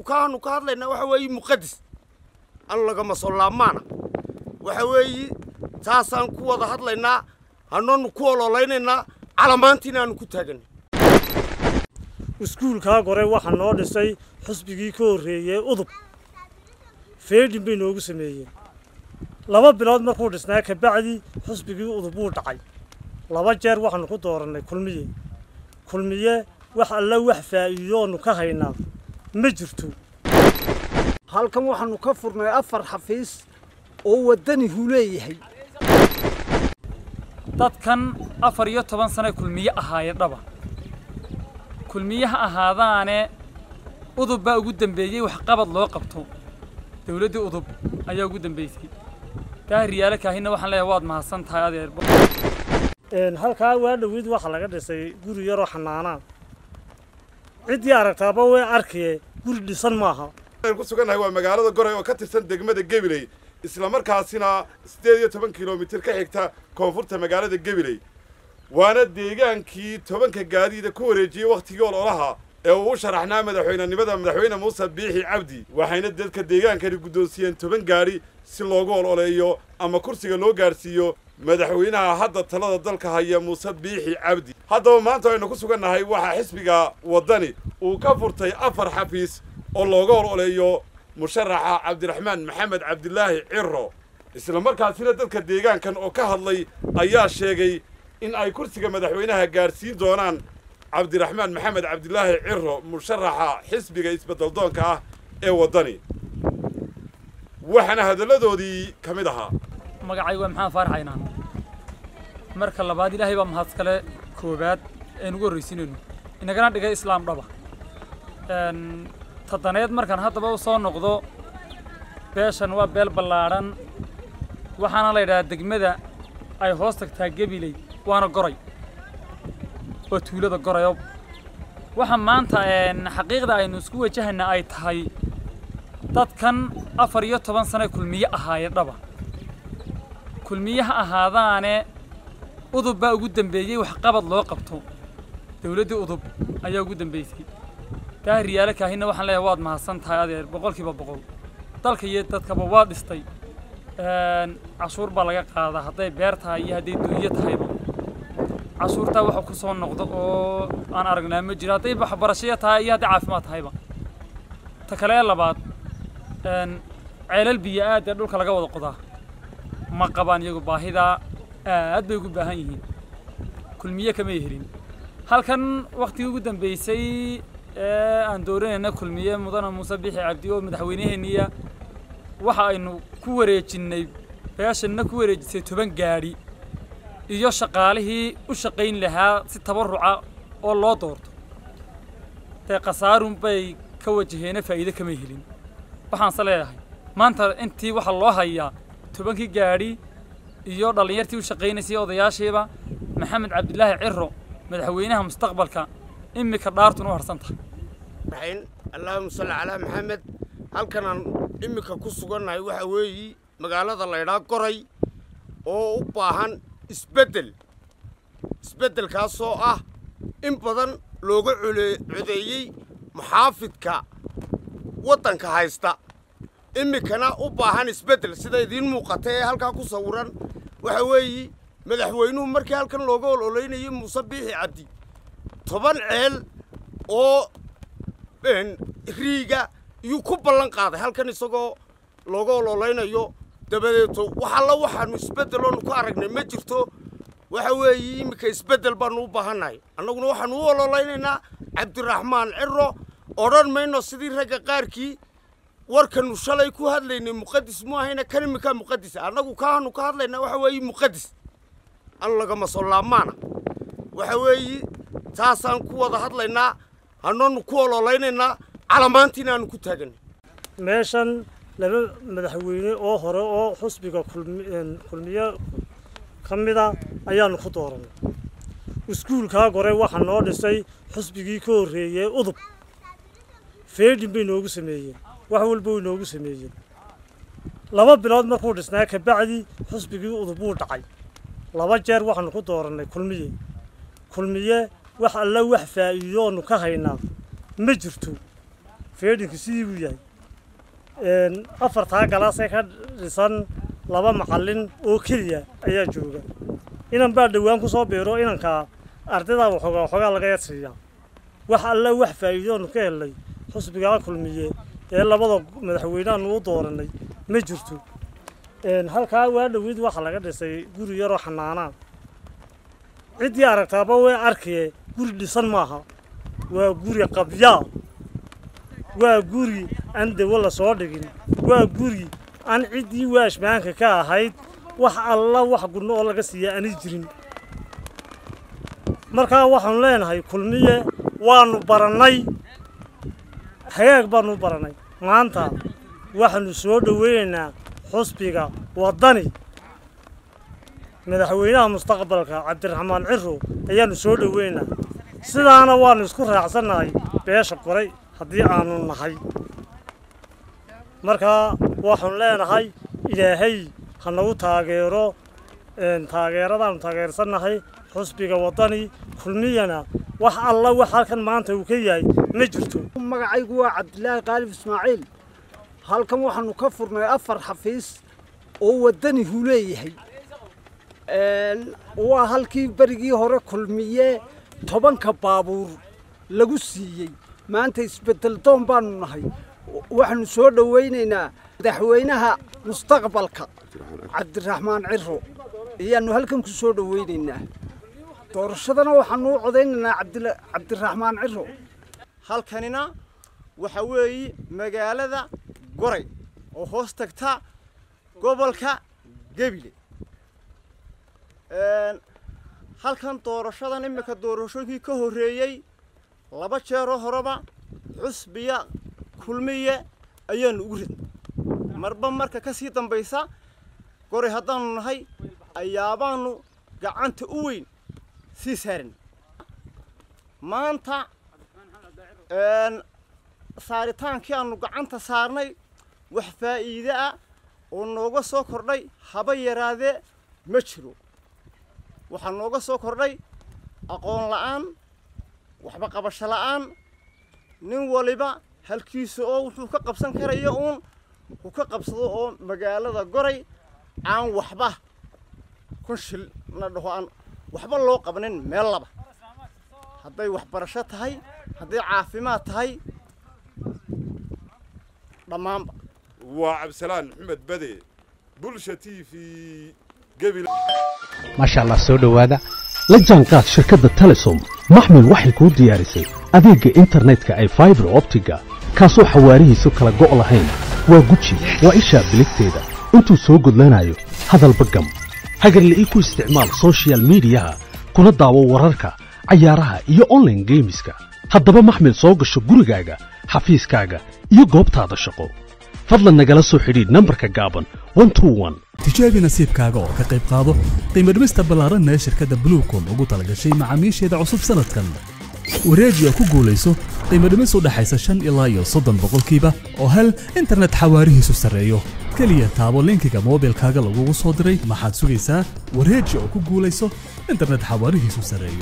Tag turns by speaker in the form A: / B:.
A: kaanu ka hadlaynaa waxa weeye muqaddis an lagama soo laabmaana waxa weeye taasaan ku wada hadlaynaa hanoonu ku ololaynaa calamaantiina aanu ku taaganay
B: iskuulka gore waxa noo dhisay xusbigii ka horeeyay udub feedin bay noogu sameeyeen 2 bilood markuu dhisnaa ka bacdi xusbigii udub uu dhacay 2 jeer waxaanu ku dooranay kulmiye wax alla wax faa'iido ka haynaa ma jirto
C: halkan waxaanu ka furnay 4 xafiis oo wadani huleeyahay
D: dadkan 14 sano kulmiye ahaayeen dhaba kulmiyaha ahaadaane udub baa ugu dambeeyay wax qabad loo qabto dawladda udub ayaa ugu dambeysay gaariyaale kaahina waxaan leeyahay waad mahadsan tahay adeer
B: halkaa waa dhawid waxa laga dhisay guri yar oo xanaana cidii aragtaaba way arkay guri dhisan maaha
E: ku suganahay waa magaalada Goray oo ka tirsan degmada Gabiley isla markaasina 18 kiiloomitir ka xigta koonfurta magaalada Gabiley waana deegaankii 10 gaadiida ku wareejiyay waqtigii ololaha ee uu sharaxnaa madaxweyne Muuse Biixi Cabdi waxayna dadka deegaankani guddoonsiyeen 10 gaari si loogu ololeeyo ama kursiga loo gaarsiiyo madaxweynaha hadda talada dalka haya Muuse Biixi Cabdi haddaba maanta aynu ku suganahay waxa xisbiga wadani uu ka furtay 4 xafiis oo loogu ololeeyo musharaxa Cabdiraxmaan Maxamed Cabdilaahi Cirro isla markaasina dadka deegaankan oo ka hadlay ayaa sheegay in ay kursiga madaxweynaha gaarsiin doonaan Cabdiraxmaan Maxamed Cabdilaahi Cirro musharaxa xisbiga isbedel doonka ah ee wadani waxana hadaladoodii kamid ahaa
D: magacay waa maxaan farxaynaa marka labaad ilaahay baa mahad kale koobaad ee ugu horeysinayno inagana dhigay islaam dhaba tadaneed markan haddaba u soo noqdo beeshan waa beel ballaaran waxaana la yiraahdaa degmada ay hoos tagtaa Gabiley waana Goray oo tuulada Gorayo waxa maanta xaqiiqda aynu isku wajahna ay tahay dadkan 14 sano kulmiye ahaayeen dhaba kulmiyaha ahaadaane udub baa ugu dambeeyay wax qabad loo qabto dawladda udub ayaa ugu dambeysay gaariyaale kaahina waxaan leeyahay waad mahadsan tahay adeer 100% dalka iyo dadkaba waa dhistay cashuur baa laga qaadaa hadday beer tahay iyo hadday duunya tahayba cashuurta waxa ku soo noqdo oo aan aragnaa ma jiro hadday waxbarasho tahay iyo hadday caafimaad tahayba ta kale labaad ceelal biyo aad ee dhulka laga wada qodaa ma qabaan iyagu baahida aad bay ugu baahan yihiin kulmiye kama helin halkan waqtigii ugu dambeysay aan dooranayna kulmiye mudana Muuse Biixi Cabdi oo madaxweynaheeniya waxa aynu ku wareejinay beeshana ku wareejisay 10 gaari iyo shaqaalihii u shaqayn lahaa si tabaruca oo loo doorto tay qasaarun bay ka wajaheen faa'iido kama helin waxaan saleeyahay maanta intii waxa loo hayaa 10 gaari iyo dhalinyartii u shaqaynaysay odayaasheeba Maxamed Cabdilaahi Cirro madaxweynaha mustaqbalka imika dhaartuna harsantahay
A: raxin Allahumma salli ala Maxamed halkan imika ku suganahay waxa weeye magaalada la yiraahdo Goray oo u baahan isbedel kaasoo ah in badan looga codeeyay muxaafidka wadanka haysta imikana u baahan isbedel sida idin muuqata ee halka ku sawiran waxa weeye madaxweynuhu markii halkan looga ololeynayay Muuse Biixi Cabdi 10 ceel oo riiga iyo ku ballan qaaday halkan isagoo looga ololeynayo dabadeeto waxaanu isbedeloon ku aragnay ma jirto waxa weeye imika isbedel baan u baahanahay annaguna waxaanu u ololeynaynaa Cabdiraxmaan Cirro oran mayno sidii ragga qaarkii warkanu shalay ku hadlaynay muqaddis ma ahayna kan imika muqaddis annagu kaanu ka hadlaynaa waxa weeye muqaddis an lagama soo laabmaana waxa weeye taasaan ku wada hadlaynaa hanoonu ku ololeynaynaa calamaantiina aanu ku taaganay
B: meeshan laba madaxweyne oo hore oo xusbiga kulmiye kamida ayaanu ku dooranay iskuulka gore waxa noo dhisay xusbigii ka horeeyay udub feedin bay noogu sameeyeen wax walba way noogu sameeyeen 2 bilood markuu dhisnaa ka bacdi xusbigii udub uu dhacay 2 jeer waxaanu ku dooranay kulmiye wax alla wax faa'iido ka haynaa ma jirto feedhinku sidii buu yahay afartaa galaasee ka dhisan laba macallin oo keliya ayaa jooga inan baa dhowaan ku soo biiro inanka ardayda waxoogaa laga yasiiyaa wax alla wax faa'iidoonu ka helnay xusbigaa kulmiye ee labada madaxweynaanu u dooranay ma jirto halkaa waa dhaweyd waxa laga dhisay guri yaroo xanaanaa ciddii aragtaaba way arkaye guri dhisan maaha waa guri qabyaa waa guri aan dawo la soo dhigin waa guri aan ciddii waashmaanka ka ahayd wax alla wax gudno oo laga siiya aanay jirin markaa waxaanu leenahay kulmiye waanu barannay hagaag baanu barannay maanta waxaanu soo dhoweynaynaa xusbiga waddani madaxweynaha mustaqbalka cabdiraxmaan ciro ayaanu soo dhoweynaynaa sidaana waanu isku raacsannahay beesha qoray haddii aanu nahay markaa waxaanu leenahay ilaahay ha nagu taageero taageeradaanu taageersannahay xusbiga waddani kulmiyana wax alla wax halkan maanta uu ka yahay ma jirto
C: magacaygu waa cabdilaahi qaalib ismaaciil halkan waxaanu ka furnay 4 xafiis oo waddani uu leeyahay waa halkii barigii hore kulmiye 10 baabuur lagu siiyey maanta isbedel doon baanu nahay waxaanu soo dhaweynaynaa madaxweynaha mustaqbalka cabdiraxmaan ciro iyaanu halkan ku soo dhaweynaynaa doorashadana waxaanu u codeynaynaa cabdiraxmaan ciro
F: halkanina waxa weeye magaalada goray oo hoos tagta gobolka Gabiley halkan doorashadan imika doorashooyinkii ka horeeyay 2 jeer oo horeba xusbiya kulmiye ayaan ugu rid marba marka ka sii dambaysa goray haddaanu nahay ayaabaanu gacanta u weyn sii saarin maanta saaritaankii aanu gacanta saarnay wax faa'iido ah oo nooga soo kordhay haba yaraadee ma jiro waxaa nooga soo kordhay aqoon la'aan waxba qabasho la'aan nin waliba halkiisa oo wuxuu ka qabsan karayo uun uu ka qabsado oo magaalada goray aan waxba kun shil la dhaho aan waxba loo qabanin meel laba hadday waxbarasho tahay hadday caafimaad tahay dhammaanba
E: waa cabdisalaan maxamed bade bulsha TV Gabiley
G: ما شاء الله سو دhowaada la jaanqaad shirkadda Telesom maxmil waxay ku diyaarisay adeegga internetka ay fiber optiga kaasoo xawaarihiisu kala go' lahayn waa guji waa isha biligteeda intuu soo gudlanayo hadalba gam hagarlii ku isticmaal social media kuna daawo wararka ciyaaraha iyo online gameska haddaba maxmil soo gasho gurigaaga xafiiskaaga iyo goobtaada shaqo fadlan nagala soo xidhiidh nambarka gaaban 121
H: tijaabi nasiibkaaga oo ka qayb qaado qiimo dhimista ballaaran ee shirkadda Bluecom ugu talagashay macaamiisheeda cusub sanadkan wareejiga ku guulayso qiimo dhimis u dhaxaysa 5 ilaa 30% oo hel internet xawaarihiisu sareeyo kaliya taabo linkiga moobilkaaga lagu soo diray maxaad sugaysaa wareeji oo ku guulayso internet xawaarihiisu sareeyo